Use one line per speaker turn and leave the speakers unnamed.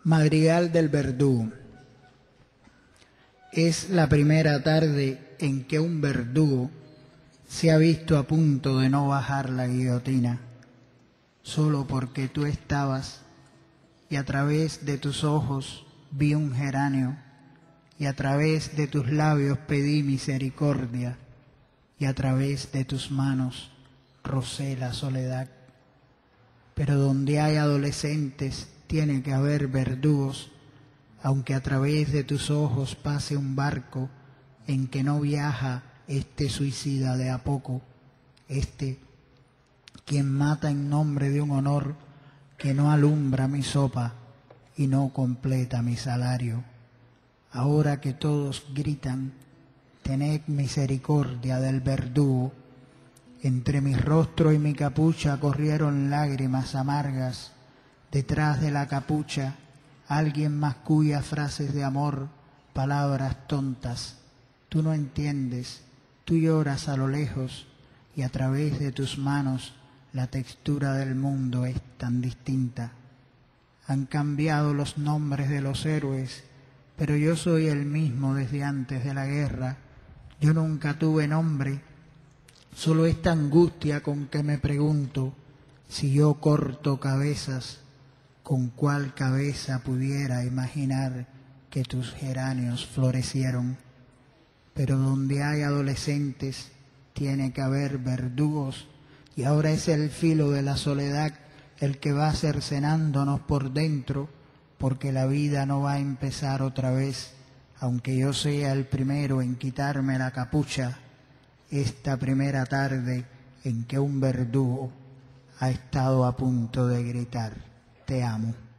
Madrigal del verdugo. Es la primera tarde en que un verdugo se ha visto a punto de no bajar la guillotina, solo porque tú estabas, y a través de tus ojos vi un geranio, y a través de tus labios pedí misericordia, y a través de tus manos rocé la soledad. Pero donde hay adolescentes tiene que haber verdugos, aunque a través de tus ojos pase un barco en que no viaja este suicida de a poco, quien mata en nombre de un honor que no alumbra mi sopa y no completa mi salario. Ahora que todos gritan, tened misericordia del verdugo, entre mi rostro y mi capucha corrieron lágrimas amargas. Detrás de la capucha alguien masculla frases de amor, palabras tontas. Tú no entiendes, tú lloras a lo lejos y a través de tus manos la textura del mundo es tan distinta. Han cambiado los nombres de los héroes, pero yo soy el mismo desde antes de la guerra. Yo nunca tuve nombre, solo esta angustia con que me pregunto si yo corto cabezas, ¿con cuál cabeza pudiera imaginar que tus geranios florecieron? Pero donde hay adolescentes tiene que haber verdugos, y ahora es el filo de la soledad el que va cercenándonos por dentro, porque la vida no va a empezar otra vez, aunque yo sea el primero en quitarme la capucha, esta primera tarde en que un verdugo ha estado a punto de gritar: te amo.